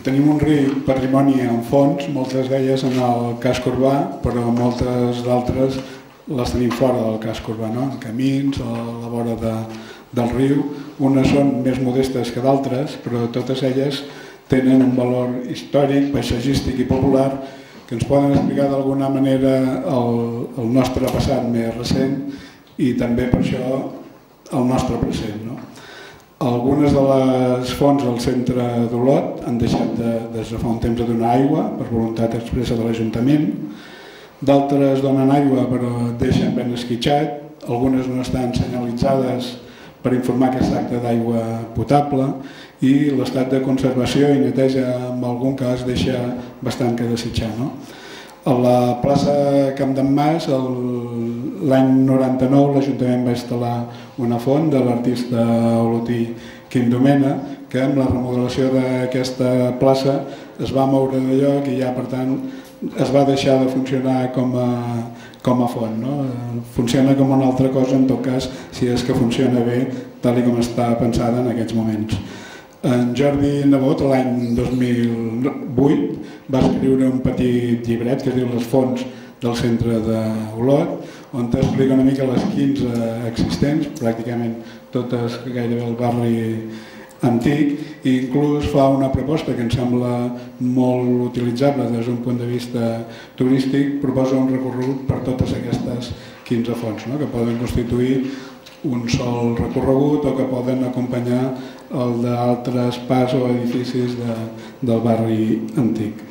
tenim un ric patrimoni en fons, moltes d'elles en el casc urbà, però moltes d'altres les tenim fora del casc urbà, no? En camins, a la vora del riu. Unes són més modestes que d'altres, però totes elles tenen un valor històric, paisatgístic i popular que ens poden explicar d'alguna manera el nostre passat més recent i també per això el nostre present, no? Algunes de les fonts del centre d'Olot han deixat des de fa un temps de donar aigua per voluntat expressa de l'Ajuntament. D'altres donen aigua però deixen ben esquitxat. Algunes no estan senyalitzades per informar que es tracta d'aigua potable i l'estat de conservació i neteja en algun cas deixa bastant que desitjar, no? A la plaça Camp d'en Mas, l'any 99, l'Ajuntament va instal·lar una font de l'artista olotí Quim Domena, que amb la remodelació d'aquesta plaça es va moure de lloc i ja, per tant, es va deixar de funcionar com a font, no? Funciona com una altra cosa, en tot cas, si és que funciona bé, tal com està pensada en aquests moments. En Jordi Nebot, l'any 2008, va escriure un petit llibret que es diu Les fonts del centre d'Olot, on explica una mica les 15 existents, pràcticament totes gairebé el barri antic, i inclús fa una proposta que em sembla molt utilitzable des d'un punt de vista turístic. Proposa un recorregut per totes aquestes 15 fonts, no? Que poden constituir un sol recorregut o que poden acompanyar el d'altres parts o edificis del barri antic.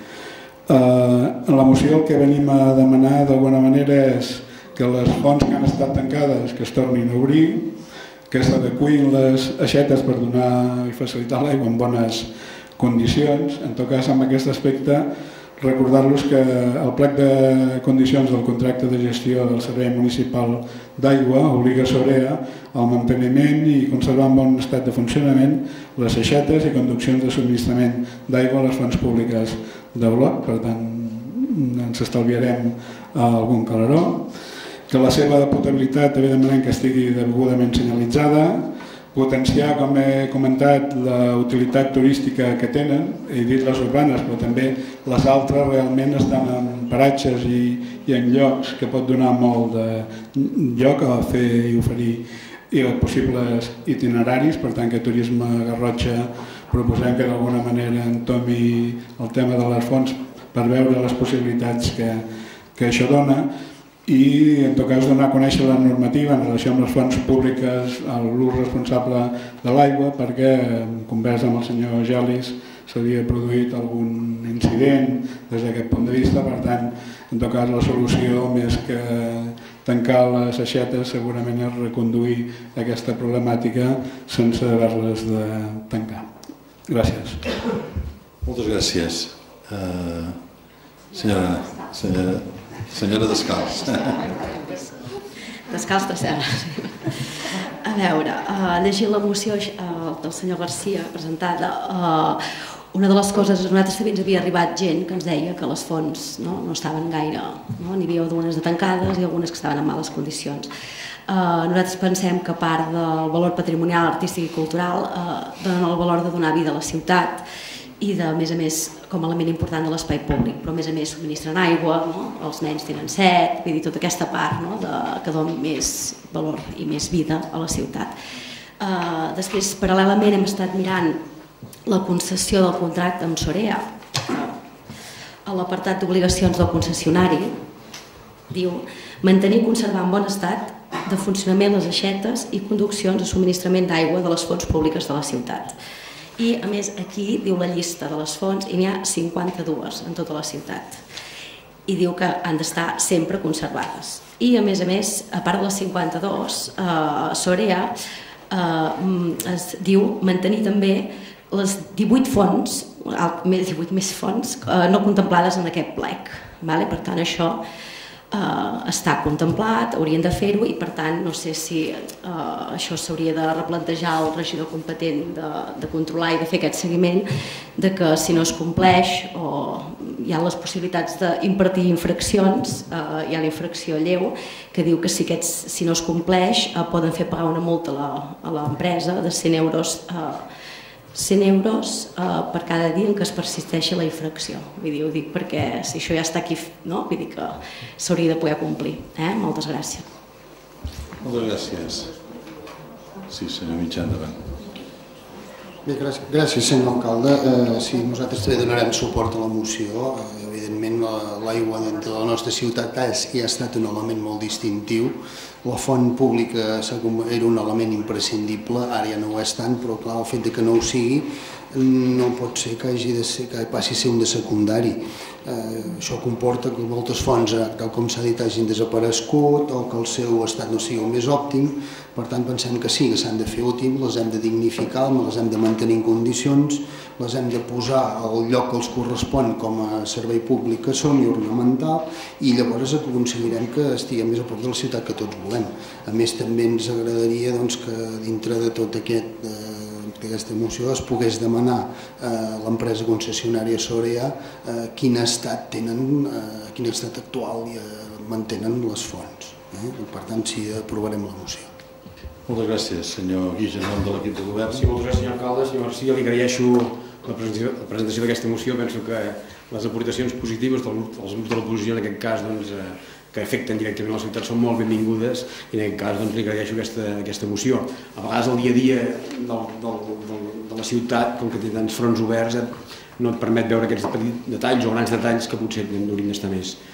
En la moció el que venim a demanar d'alguna manera és que les fonts que han estat tancades que es tornin a obrir, que s'adeqüin les aixetes per donar i facilitar l'aigua en bones condicions. En tot cas, en aquest aspecte, recordar-los que el plec de condicions del contracte de gestió del Servei Municipal d'Aigua obliga Sorea al manteniment i conservar en bon estat de funcionament les aixetes i conduccions de subministrament d'aigua a les fonts públiques d'Olot. Per tant, ens estalviarem algun calaró. Que la seva potabilitat també demanem que estigui degudament senyalitzada, potenciar, com he comentat, la utilitat turística que tenen, he dit les urbanes, però també les altres realment estan en paratges i en llocs que pot donar molt de lloc a fer i oferir possibles itineraris. Per tant, que Turisme Garrotxa proposem que d'alguna manera entomi el tema de les fonts per veure les possibilitats que això dona. I, en tot cas, donar a conèixer la normativa en relació amb les fonts públiques, l'ús responsable de l'aigua, perquè en conversa amb el senyor Gelis s'havia produït algun incident des d'aquest punt de vista. Per tant, en tot cas, la solució, més que tancar les aixetes, segurament és reconduir aquesta problemàtica sense haver-les de tancar. Gràcies. Moltes gràcies. Senyora Descalç. Descalç de Serres. A veure, llegint la moció del senyor Garcia presentada, una de les coses, a nosaltres també ens havia arribat gent que ens deia que les fonts no estaven gaire, n'hi havia algunes de tancades i algunes que estaven en males condicions. Nosaltres pensem que a part del valor patrimonial, artístic i cultural, donen el valor de donar vida a la ciutat i de, a més, com a element important de l'espai públic, però a més subministren aigua, els nens tenen set, vull dir, tota aquesta part que dona més valor i més vida a la ciutat. Després, paral·lelament, hem estat mirant la concessió del contracte amb Sorea. A l'apartat d'obligacions del concessionari diu mantenir i conservar en bon estat de funcionament les aixetes i conduccions de subministrament d'aigua de les fonts públiques de la ciutat. I, a més, aquí diu la llista de les fonts i n'hi ha 52 en tota la ciutat. I diu que han d'estar sempre conservades. I, a més, a part de les 52, Sorea es diu mantenir també les 18 fonts, 18 més fonts, no contemplades en aquest plec. Per tant, això està contemplat, haurien de fer-ho i, per tant, no sé si això s'hauria de replantejar el regidor competent de controlar i de fer aquest seguiment, de que si no es compleix o hi ha les possibilitats d'impartir infraccions, hi ha la infracció lleu que diu que si no es compleix poden fer pagar una multa a l'empresa de 100 euros 100 euros per cada dia en què es persisteixi la infracció. Vull dir, ho dic perquè si això ja està aquí, no? Vull dir que s'hauria de poder complir. Moltes gràcies. Moltes gràcies. Sí, senyor Mitjà, endavant. Bé, gràcies, senyor alcalde. Sí, nosaltres també donarem suport a la moció. Evidentment, l'aigua dintre de la nostra ciutat ja ha estat un element molt distintiu. La font pública era un element imprescindible, ara ja no ho és tant, però clar, el fet que no ho sigui no pot ser que passi a ser un de secundari. Això comporta que moltes fonts, tal com s'ha dit, hagin desaparegut o que el seu estat no sigui el més òptim. Per tant, pensem que sí, que s'han de fer útils, les hem de dignificar, les hem de mantenir en condicions, les hem de posar al lloc que els correspon com a servei públic que són i ornamental, i llavors aconseguirem que estiguem més a prop de la ciutat que tots volem. A més, també ens agradaria que dintre de tot aquesta moció es pogués demanar a l'empresa concessionària Sorea quin estat tenen, quin estat actual mantenen les fonts. Per tant, sí, aprovarem la moció. Moltes gràcies, senyor Guix, en nom de l'equip de govern. Sí, moltes gràcies, senyor alcalde. Senyor Garcia, li agraeixo la presentació d'aquesta moció. Penso que les aportacions positives dels grups de l'oposició, en aquest cas, que afecten directament la ciutat, són molt benvingudes, i en aquest cas li agraeixo aquesta moció. A vegades el dia a dia de la ciutat, com que té tants fronts oberts, no et permet veure aquests petits detalls o grans detalls que potser haurien d'estar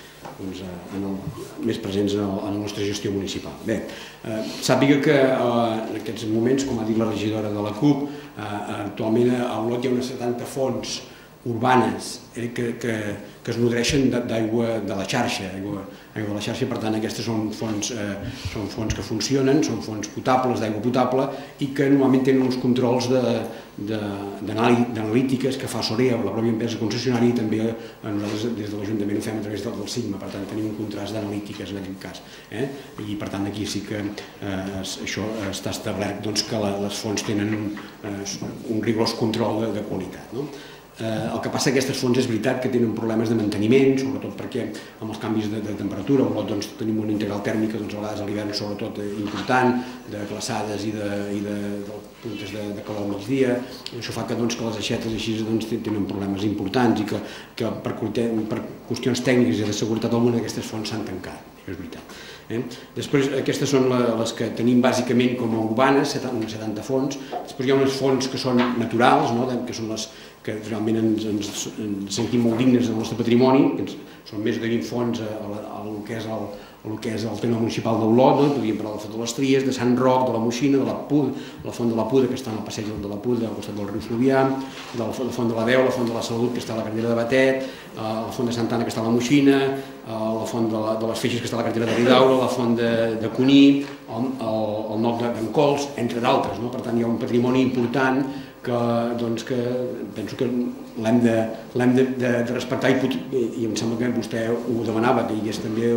més presents en la nostra gestió municipal. Bé, sàpiga que en aquests moments, com ha dit la regidora de la CUP, actualment a Olot hi ha unes 70 fonts urbanes que es nodreixen d'aigua de la xarxa, per tant aquestes són fonts que funcionen, són fonts potables, d'aigua potable, i que normalment tenen uns controls d'analítiques que fa Sorea, la pròpia empresa concessionària, i també nosaltres des de l'Ajuntament ho fem a través del Sigma, per tant tenim un contrast d'analítiques en aquest cas. I per tant aquí sí que això està establert que les fonts tenen un rigorós control de qualitat. El que passa que aquestes fonts és veritat que tenen problemes de manteniment, sobretot perquè amb els canvis de temperatura, a Olot tenim una integral tèrmica a vegades a l'hivern sobretot important, de glaçades i de puntes de calor al migdia. Això fa que les aixetes així tenen problemes importants i que per qüestions tècniques i de seguretat alguna d'aquestes fonts s'han tancat, és veritat. Després, aquestes són les que tenim bàsicament com a urbanes, unes 70 fonts. Després hi ha unes fonts que són naturals, que són les que realment ens sentim molt dignes del nostre patrimoni, que són més de 20 fonts al que és el terme municipal d'Olot. Podríem parlar de la Font de les Tries, de Sant Roc, de la Moixina, de la Font de la Puda, que està en el passeig de la Puda, al costat del riu Fluvià, de la Font de la Deu, la Font de la Salut, que està a la carretera de Batet, la Font de Santa Anna, que està a la Moixina, la Font de les Feixes, que està a la carretera de Ridaura, la Font de Cuní, el Noc d'en Cols, entre d'altres. Per tant, hi ha un patrimoni important que penso que l'hem de respectar, i em sembla que vostè ho demanava, que hi hagués també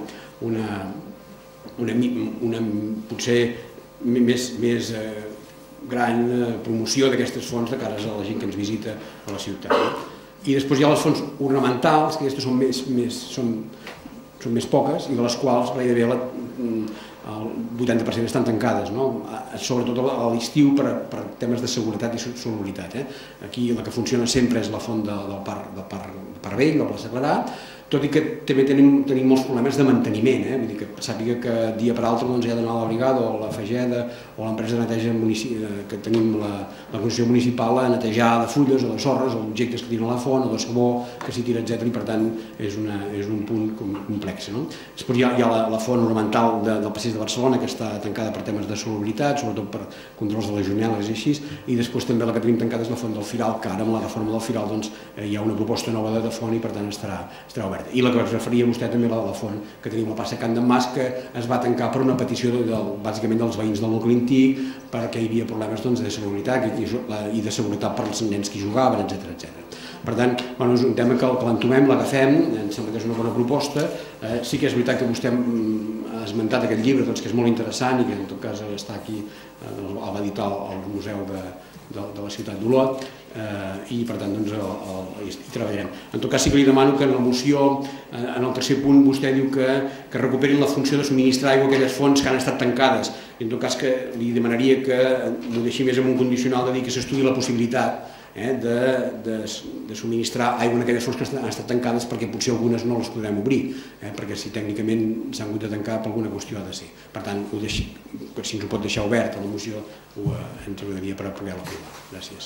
una potser més gran promoció d'aquestes fonts de cara a la gent que ens visita a la ciutat. I després hi ha les fonts ornamentals, que aquestes són més poques i de les quals gairebé el 80% estan tancades, sobretot a l'estiu per temes de seguretat i salubritat. Aquí la que funciona sempre és la font del Parc Vell, la plaça Clarà, tot i que també tenim molts problemes de manteniment. Vull dir que sàpiga que dia per altre hi ha d'anar a la brigada o la Fageda o l'empresa de neteja que tenim la concessió municipal a netejar de fulles o de sorres o objectes que tiren a la font o de sabó que s'hi tira, etc. I per tant és un punt complex. Després hi ha la font ornamental del passeig de Barcelona, que està tancada per temes de salubritat, sobretot per controls de legionel·les i així, i després també la que tenim tancada és la font del Firal, que ara amb la reforma del Firal hi ha una proposta nova de font i per tant estarà oberta. I la que es referia vostè també, la font que tenim a la plaça Can d'en Mas, que es va tancar per una petició bàsicament dels veïns del nucli antic, perquè hi havia problemes de salubritat i de seguretat per als nens que hi jugaven, etc. Per tant, és un tema que l'entomem, l'agafem, em sembla que és una bona proposta. Sí que és veritat que vostè ha esmentat aquest llibre, que és molt interessant i que en tot cas està aquí, el va editar al Museu de la ciutat d'Olot, i per tant hi treballarem. En tot cas sí que li demano que en la moció, en el tercer punt, vostè diu que recuperin la funció de subministrar aigua a aquelles fonts que han estat tancades. i en tot cas que li demanaria que m'ho deixi més en un condicional de dir que s'estudi la possibilitat de subministrar aigua en aquelles fonts que han estat tancades, perquè potser algunes no les podrem obrir, perquè si tècnicament s'han hagut de tancar per alguna qüestió ha de ser. Per tant, si ens ho pot deixar obert a la moció, ens agradaria per poder l'aprovar. Gràcies.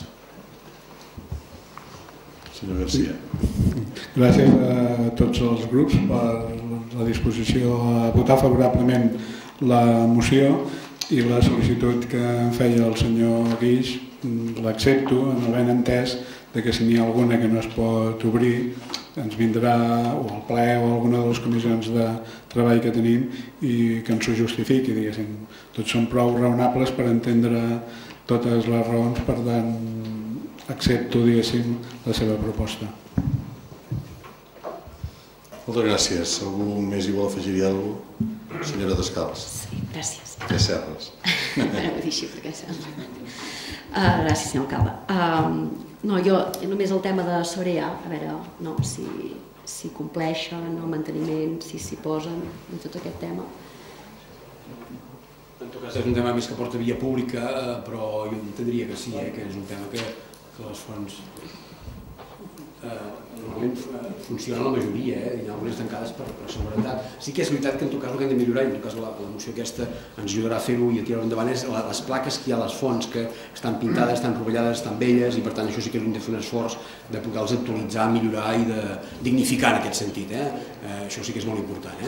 Senyor Garcia. Gràcies a tots els grups per la disposició a votar favorablement la moció i la sol·licitud que em feia el senyor Guix l'accepto, en el ben entès que si n'hi ha alguna que no es pot obrir ens vindrà o el ple o alguna de les comissions de treball que tenim i que ens ho justifiqui, diguéssim. Tots són prou raonables per entendre totes les raons, per tant accepto, diguéssim, la seva proposta. Moltes gràcies. Algú més hi vol afegir-hi alguna cosa? Senyora Descalç. Sí, gràcies. Què serres? Ho dic així perquè gràcies, senyor alcalde. No, jo només el tema de Sorea, a veure si compleixen el manteniment, si s'hi posen en tot aquest tema. En tot cas és un tema més que porta via pública, però jo entendria que sí, que és un tema que les fonts normalment funcionen la majoria, hi ha algunes tancades per seguretat. Sí que és veritat que en tot cas el que hem de millorar, i en tot cas la moció aquesta ens ajudarà a fer-ho i a tirar-ho endavant, és les plaques que hi ha a les fonts, que estan pintades, estan rovellades, estan velles, i per tant això sí que hem de fer un esforç de poder-les actualitzar, millorar i de dignificar en aquest sentit. Això sí que és molt important.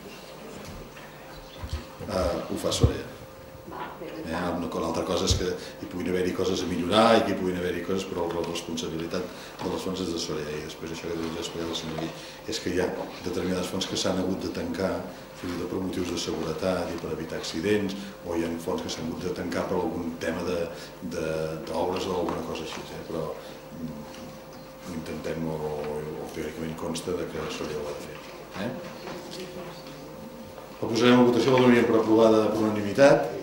Ho fa Sorea. Una altra cosa és que hi puguin haver-hi coses a millorar i que hi puguin haver-hi coses, però la responsabilitat de les fonts és de Sorea. I després això que ja explicat el senyor Guix és que hi ha determinades fonts que s'han hagut de tancar per motius de seguretat i per evitar accidents, o hi ha fonts que s'han hagut de tancar per algun tema d'obres o alguna cosa així, però intentem, o teòricament consta que Sorea ho ha de fer. La posarem a votació, la donaríem per aprovada per unanimitat.